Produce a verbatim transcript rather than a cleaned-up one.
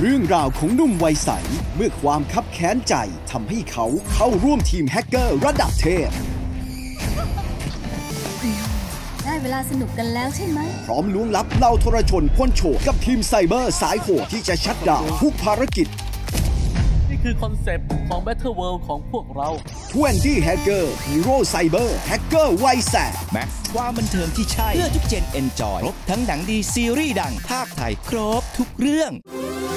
เรื่องราวของหนุ่มวัยใสเมื่อความคับแค้นใจทำให้เขาเข้าร่วมทีมแฮกเกอร์ระดับเทพได้เวลาสนุกกันแล้วใช่ไหมพร้อมล้วงลับเหล่าทรชนพ้นโฉดกับทีมไซเบอร์สายโหดที่จะชัดดาวน์ทุกภารกิจนี่คือคอนเซปต์ของ Battle World ของพวกเรายี่สิบ Hacker Hero Cyber Hacker วัยแสบแม็กซ์ความบันเทิงที่ใช่เพื่อทุกเจนเอนจอยครบทั้งหนังดีซีรีส์ดังภาคไทยครบทุกเรื่อง